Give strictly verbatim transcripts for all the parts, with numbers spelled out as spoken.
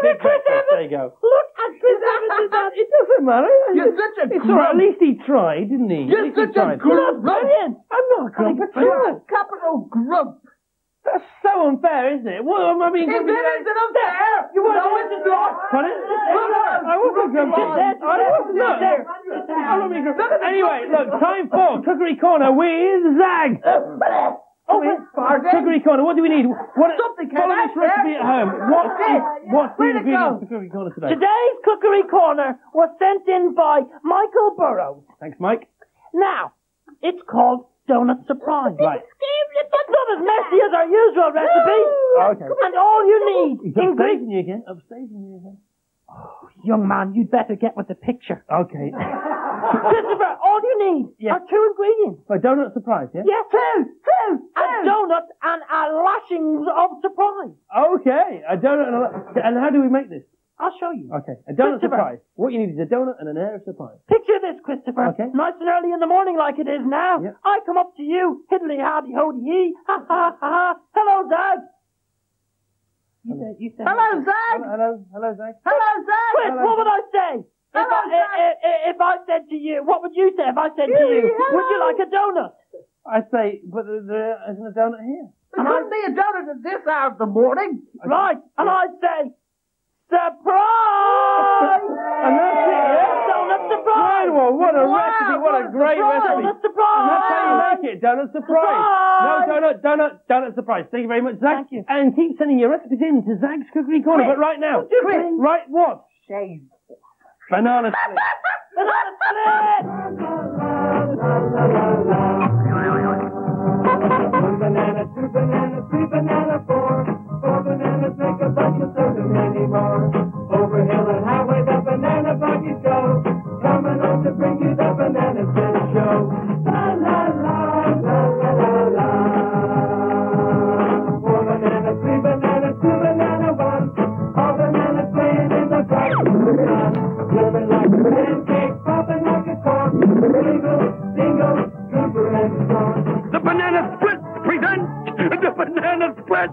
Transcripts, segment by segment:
big breakfast. There you go. Look at Chris Evans. That. It doesn't matter. You're such a It's all right. At least he tried, didn't he? You're such a grump. Brilliant. I'm not a grump at all. Capital grump. That's so unfair, isn't it? What am I being? It isn't unfair. You want to it's not. Pardon? I wasn't grumpy. I wasn't. Look, I'm not being grumpy. Anyway, look, time for Cookery Corner with Zag. Oh, it's Cookery Corner. What do we need? What? Something follow this recipe at home. What? What's the ingredients for Cookery Corner today? Today's Cookery Corner was sent in by Michael Burrows. Thanks, Mike. Now, it's called Donut Surprise. Right. It's not as messy as our usual recipe. Okay. And all you need... He's upstaging you again. Upstaging you again. Oh, young man, you'd better get with the picture. Okay. Christopher, all you need yes. are two ingredients. For Donut Surprise, yeah? Yes, two, two, two. A donut and a lashings of surprise. Okay, a donut and a... And how do we make this? I'll show you. Okay, a donut surprise. What you need is a donut and an air of surprise. Picture this, Christopher. Okay. Nice and early in the morning like it is now. Yep. I come up to you, hiddly hardy hody hee, ha ha ha ha. Hello, Zag. You said, you said. Hello, Zag. Hello, hello, Zag. Hello, Zag. Chris, Hello, what would I say? If Hello, I, if, if I said to you, what would you say if I said to you, Hello. would you like a donut? I say, but there, there isn't a donut here. There couldn't be a donut at this hour of the morning. Right, and I'd say, surprise! And that's it, yeah? Donut surprise! Well, what a Wow, recipe, what a donut great surprise. recipe. Donut surprise! And that's how you make it, donut surprise. Surprise. No, donut, donut, donut surprise. Thank you very much, Zach. Thank you. And keep sending your recipes in to Zag's Cookery Corner. Chris. But right now, Chris. right what? Shave. Banana split. Banana split! One banana, two bananas, three bananas, four. Four bananas make a bunch of seven, many more. Over hill and highway, the banana buggies go. Coming home to bring you the banana split show. La la la, la la la la. Four bananas, three bananas, two banana, one. All bananas playing in the bright sun. Living like a pancake, popping like a corn. Dingle, dingle, drooper and storm. The Banana Split presents the Banana Split.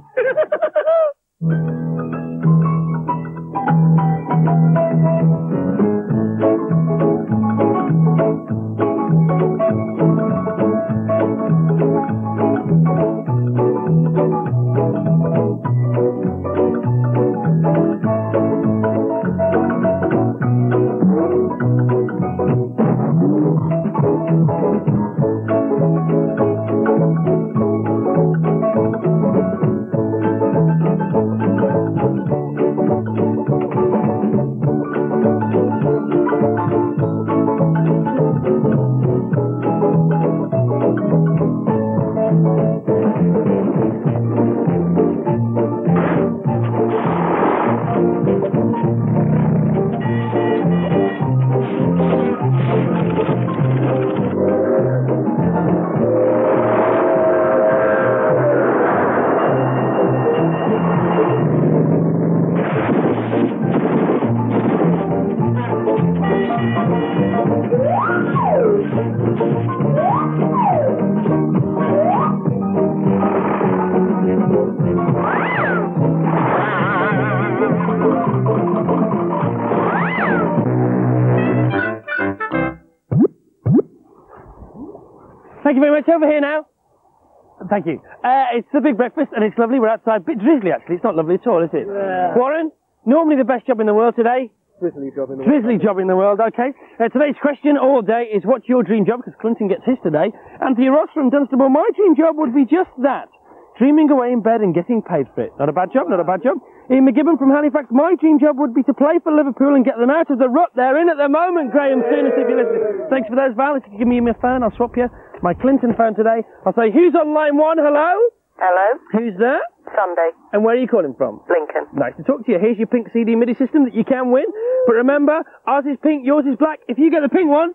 Thank you very much. Over here now. Thank you. Uh, it's the big breakfast, and it's lovely. We're outside. Bit drizzly, actually. It's not lovely at all, is it? Yeah. Warren, normally the best job in the world today. Drizzly job in the Drizzly job in the world, okay. Uh, today's question all day is, what's your dream job? Because Clinton gets his today. Anthony Ross from Dunstable, my dream job would be just that. Dreaming away in bed and getting paid for it. Not a bad job, not a bad job. Ian McGibbon from Halifax, my dream job would be to play for Liverpool and get them out of the rut they're in at the moment. Graham Sooners, if you're listening. Thanks for those, Val. If you give me my phone, I'll swap you. My Clinton phone today. I'll say, who's on line one? Hello? Hello? Who's there? Sunday. And where are you calling from? Lincoln. Nice to talk to you. Here's your pink C D MIDI system that you can win. But remember, ours is pink, yours is black. If you get the pink one...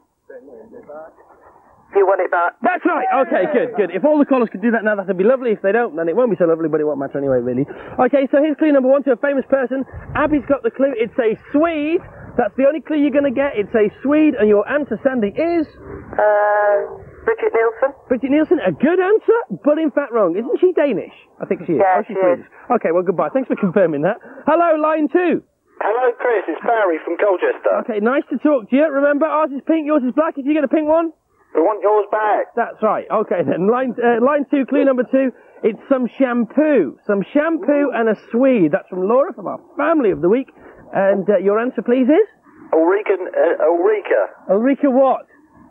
You want it back? That's right. Okay, good, good. If all the callers could do that now, that'd be lovely. If they don't, then it won't be so lovely, but it won't matter anyway, really. Okay, so here's clue number one to a famous person. Abby's got the clue. It's a Swede. That's the only clue you're going to get. It's a Swede, and your answer, Sandy, is... Uh, Bridget Nielsen? Bridget Nielsen, a good answer, but in fact wrong. Isn't she Danish? I think she is. Yeah, oh, she's she Swedish. is. Okay, well, goodbye. Thanks for confirming that. Hello, line two. Hello, Chris. It's Barry from Colchester. Okay, nice to talk to you. Remember, ours is pink, yours is black. If you get a pink one, We want yours back. that's right. Okay, then line uh, line two, clue number two. It's some shampoo, some shampoo and a Swede. That's from Laura from our family of the week. And uh, your answer, please, is Ulrika. Uh, Ulrika. Ulrika what?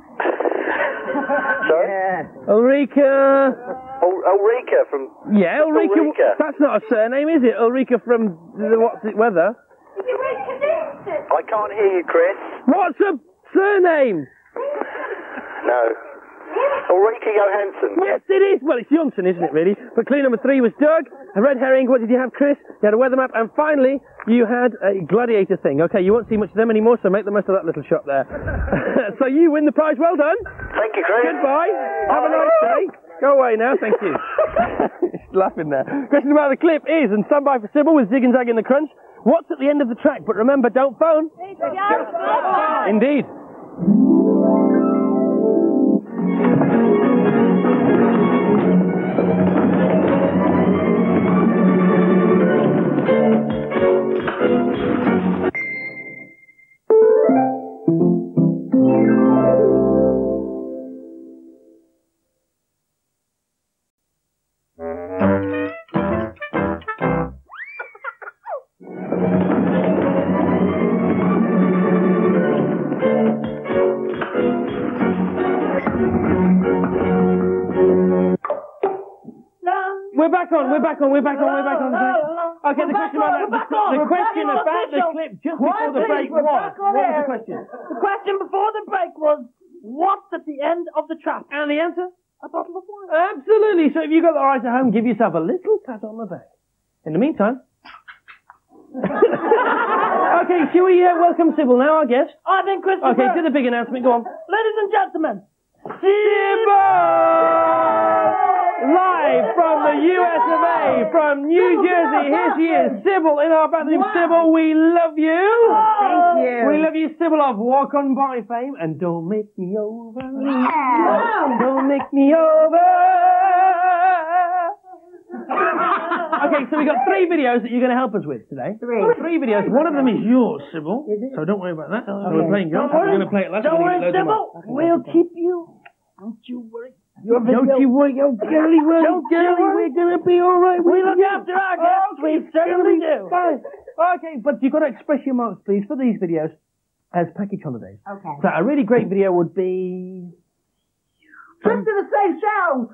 Sorry. Ulrika. Ul- Ulrika from. Yeah, Ulrika. Ulrika. That's not a surname, is it? Ulrika from the, what's it? Weather. I can't hear you, Chris. What's a surname? No. Ulrika Johansson. Yes, it is. Well, it's Johnson, isn't it, really? But clue number three was Doug. A red herring. What did you have, Chris? You had a weather map. And finally, you had a gladiator thing. Okay, you won't see much of them anymore, so make the most of that little shot there. So you win the prize. Well done. Thank you, Chris. Goodbye. Have a nice day. Go away now. Thank you. She's laughing there. Question about the clip is, and stand by for Sybil with Zig and Zag in the Crunch. What's at the end of the track? But remember, don't phone. Indeed. We're back on, we're back on, we're back on, we're back on. Okay, the question about that, the, the question about the clip just before the break was, what was the question? The question before the break was, what's at the end of the trap? And the answer? A bottle of wine. Absolutely. So if you've got the eyes at home, give yourself a little pat on the back. In the meantime... Okay, shall we uh, welcome Sybil now, I guess? I think Christopher... Okay, to the big announcement, go on. Ladies and gentlemen, Sybil! Live from the U S of A, from New Jersey, here she is, Sybil in our bathroom. Wow. Sybil, we love you. Thank you. We love you, Sybil of Walk On By fame, and Don't Make Me Over. Wow. Don't make me over. Okay, so we got three videos that you're going to help us with today. Three. Three videos. One of them is yours, Sybil. Is it? So don't worry about that. So Okay. we're playing golf. We're going to play it last. Don't we're worry, gonna get loads Sybil. of more. We'll keep you. Don't you worry. Your video. Don't you worry, oh girly, well, Don't you girly, worry. we're gonna be alright. We look after our guests. We certainly do. Fine. Okay, but you've got to express your marks, please, for these videos as package holidays. Okay. So a really great video would be... Trip to the Seychelles.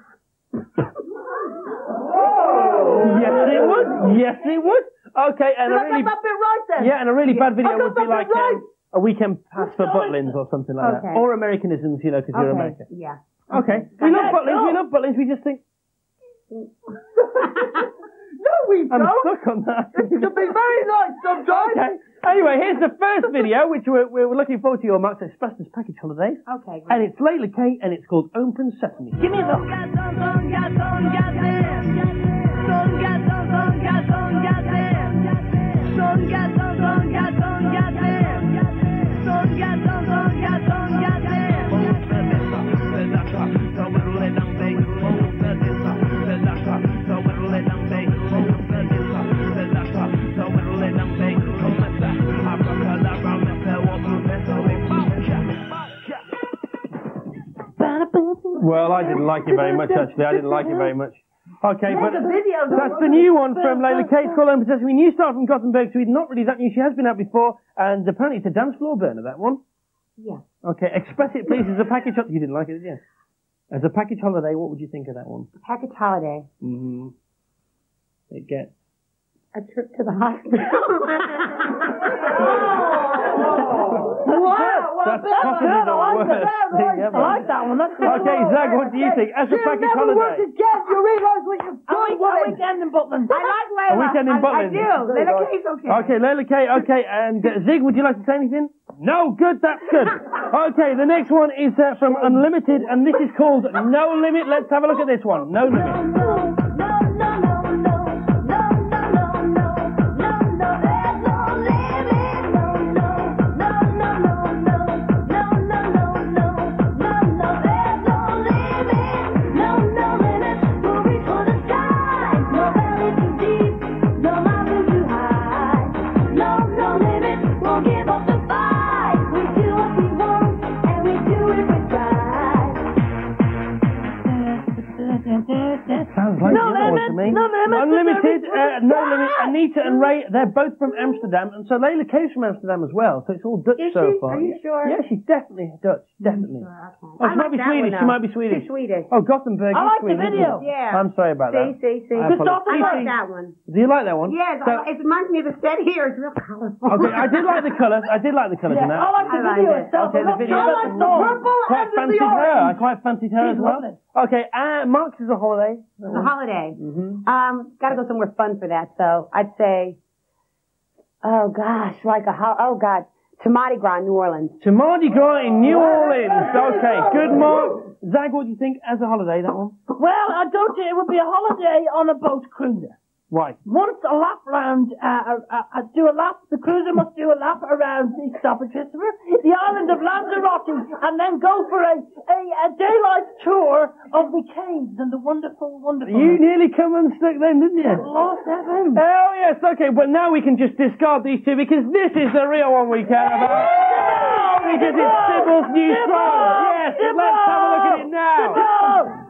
Yes, it would. Yes, it would. Okay, and Did a I really... get that bit right then? Yeah, and a really bad video I got would be that like bit right. um, a weekend pass for Butlins or something like that. Okay. Or Americanisms, you know, because you're American. Yeah. Okay. We love Butlins, we love Butlins, we just think... No, we I'm don't. stuck on that. It can be very nice sometimes. Okay. Anyway, here's the first video, which we're, we're looking forward to your marks expressed as package holidays. Okay. Great. And it's Layla Kate, and it's called Open Sesame. Give me a look. Well, I didn't like it very much, actually. I didn't like it very much. Okay, but the video, though. that's the new one from Layla Kate. It's called Open Sesame. New star from Gothenburg, Sweden. Not really that new. She has been out before, and apparently it's a dance floor burner, that one. Yeah. Okay, express it, please, as a package holiday. You didn't like it, did you? As a package holiday, what would you think of that one? Package holiday. Mm-hmm. It gets... A trip to the hospital. Wow, That's possibly the worst thing ever. I like that one. That's good. Okay, Zag, what do you think? As a You package never worked holiday. again. You realise what you've A, done, week, a woman. weekend in Butland. I like Layla. A weekend in I, Butlins. I do. Layla Kate's okay. Okay, Layla Kate, okay, and uh, Zig, would you like to say anything? No, good, that's good. Okay, the next one is uh, from Unlimited, and this is called No Limit. Let's have a look at this one. No Limit. No to me. No limit. Unlimited, uh, no limit. Anita and Ray, they're both from Amsterdam, and so Layla K's from Amsterdam as well, so it's all Dutch Is so she? far. Are you sure? Yeah, she's definitely Dutch, definitely. Oh, I she might like be that Swedish, one, she though. might be Swedish. She's Swedish. Oh, Gothenburg I is like the Sweden, video. isn't it? Yeah. I'm sorry about that. See, see, see. I apologize. I like See, that one. Do you like that one? Yes, So- I, it reminds me of a set here. It's real colorful. Okay, I did like the colours. I did like the colours Yeah, in that. I like the I like video it. itself. Okay, the I video. like the song. Quite fancied her. I quite fancied her as She's well. lovely. Okay, uh, Mark's is a holiday. It's a holiday. Mm-hmm. Um, gotta go somewhere fun for that. So I'd say, oh gosh, like a ho- oh god, to Mardi Gras, New Orleans. To Mardi Gras in New Orleans. Okay, good, Mark. Zag, what do you think as a holiday, that one? Well, I don't think it would be a holiday on a boat cruiser. Why? Once a lap round, uh, uh, uh, do a lap, the cruiser must do a lap around the stop at Christopher, the island of Lanzarote, and then go for a, a, a daylight tour of the caves and the wonderful, wonderful... You nearly come unstuck then, didn't you? Lost heaven. Oh, yes, okay, but now we can just discard these two because this is the real one we care about. Because it's Sybil's new song. Yes, let's have a look at it now.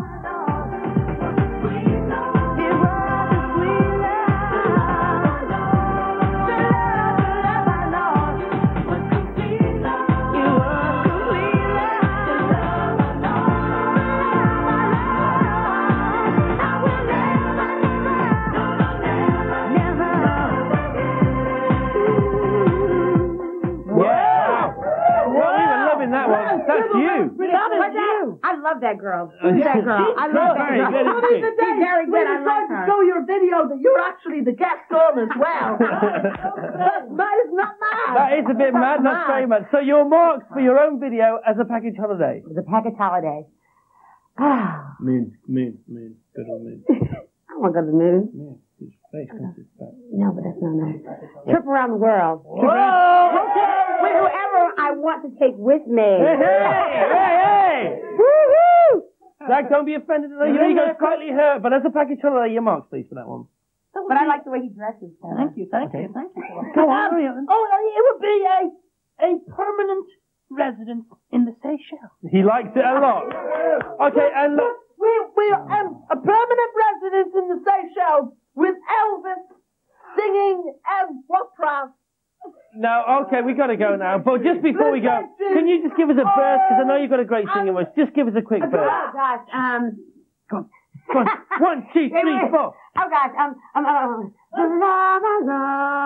That one. That's you. That is you. I love that girl. Who's that girl? I love that Very girl. good, isn't she? She's very good. I like to her. show your video that you're actually the guest on as well. That is not mad. That is a bit mad, that's very mad. So your marks for your own video as a package holiday. The package holiday. Ah. Moon, moon, moon. Good old moon. I want to go to the moon. Yeah, it's very expensive. No, but that's not nice. Trip around the world. Whoa! With whoever I want to take with me. Hey, hey, hey, hey! Woo-hoo! Zach, don't be offended. You know, you got slightly hurt, but as a package holiday, your marks, please, for that one. But I like the way he dresses. Thank you, thank you, thank you. Go on, hurry up. Oh, it would be a a permanent residence in the Seychelles. He likes it a lot. Okay, and look. We we um a permanent residence in the Seychelles with Elvis singing um opera. No, okay, we got to go now. But just before we go, can you just give us a burst? Because I know you've got a great singing voice. Just give us a quick burst. Oh gosh. Um. Go on. Go on. One, two, three, four. Oh gosh. Um. Um. um la, la, la.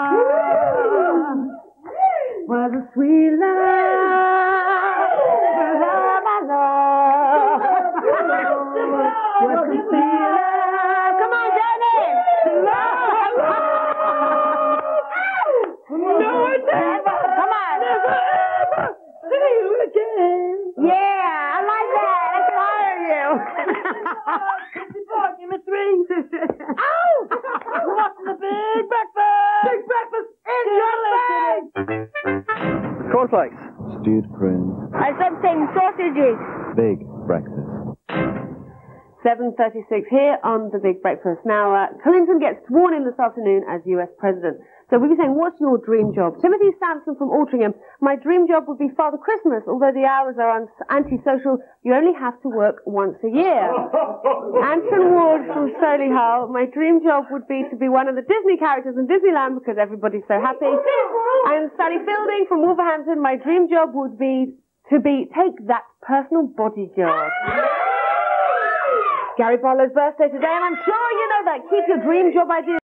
Was a sweet love. La, la, la. Was a sweet love. Come on, Johnny. No one ever, Come on. never ever see you again. Yeah, I like that. That's fire you. Give me three. Ow! We're watching the Big Breakfast. Big Breakfast in your face. Cornflakes. Stewed prunes. I something sausages. Big breakfast. seven thirty-six here on The Big Breakfast. Now, uh, Clinton gets sworn in this afternoon as U S President. So we'll be saying, what's your dream job? Timothy Sampson from Altrincham. My dream job would be Father Christmas. Although the hours are un- antisocial, you only have to work once a year. Anton Ward from Solihull. My dream job would be to be one of the Disney characters in Disneyland because everybody's so happy. And Sally Fielding from Wolverhampton. My dream job would be to be take that personal body job. Gary Barlow's birthday today, and I'm sure you know that. Keep your dream job ideas.